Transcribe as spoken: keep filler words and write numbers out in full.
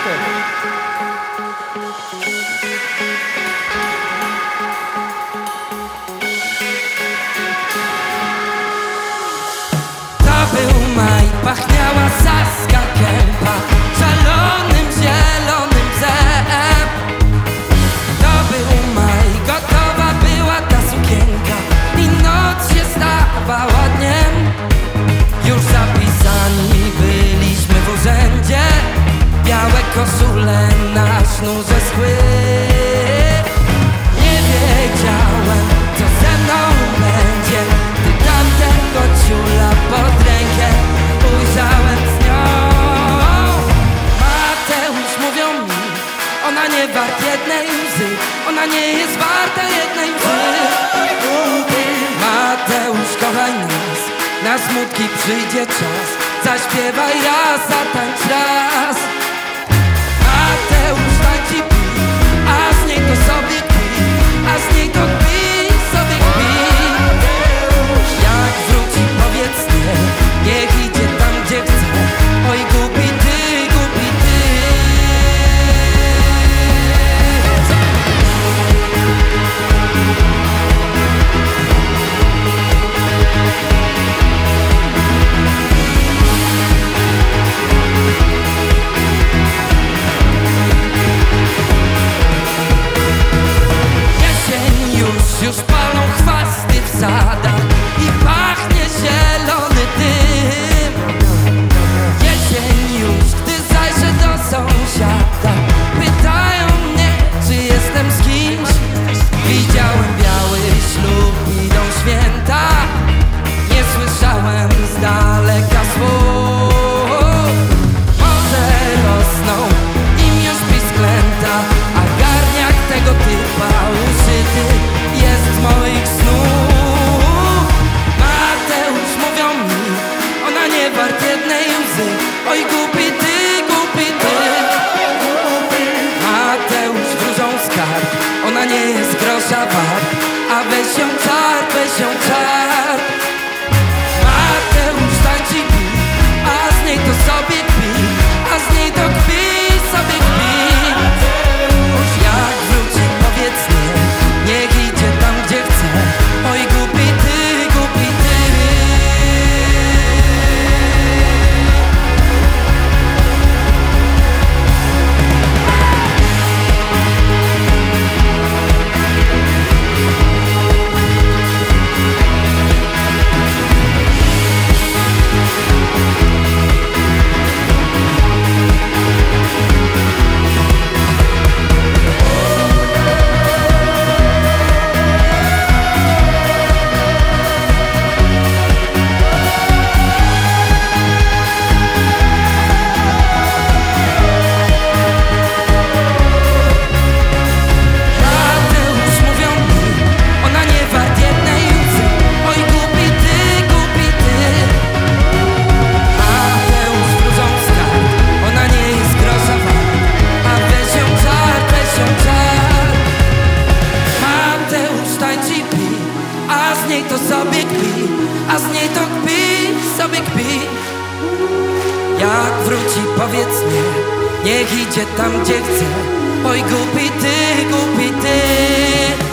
To był maj, pachniała Saska Kępa szalonym, zielonym bzem. To był maj, gotowa była ta sukienka i noc się stawała dniem. Już zapisani byliśmy w urzędzie, białe koszule na sznurze schły. Nie wiedziałem, co ze mną będzie, gdy tamtego ciula pod rękę ujrzałem z nią. Mateusz, mówią mi, ona nie wart jednej łzy, ona nie jest warta jednej łzy. Mateusz, kochaj nas, na smutki przyjdzie czas, zaśpiewaj raz, zatańcz raz. Mateusz, tańczy, pij, a z niej to sobie kpi, a z niej to kpi, sobie kpi. Jak wróci, powiedz nie, niech idzie tam, gdzie chce. Oj, głupi ty, głupi ty. Już palą chwasty w sadach i pachnie zielony dym. Jesień już, gdy zajrzę do sąsiada, pytają mnie, czy jestem z kimś. Widziałem biały ślub, idą święta, nie słyszałem z daleka słów. Może rosną im już pisklęta, a garniak tego typa uszyty jest z moich snów. Mateusz, mówią mi, ona nie wart jednej łzy. Oj, głupi ty, głupi ty. Mateusz, wróżą skarb, ona nie jest grosza wart, a weź ją czarp, weź ją czarp. Mateusz, tańczy, pi, a z niej to sobie kpi, a z niej to kpi, sobie kpi. Jak wróci, powiedz nie, niech idzie tam, gdzie chce. Oj, głupi ty, głupi ty. A z niej to sobie kpi, a z niej to kpi, sobie kpi. Jak wróci, powiedz nie, niech idzie tam, gdzie chce. Oj, głupi ty, głupi ty.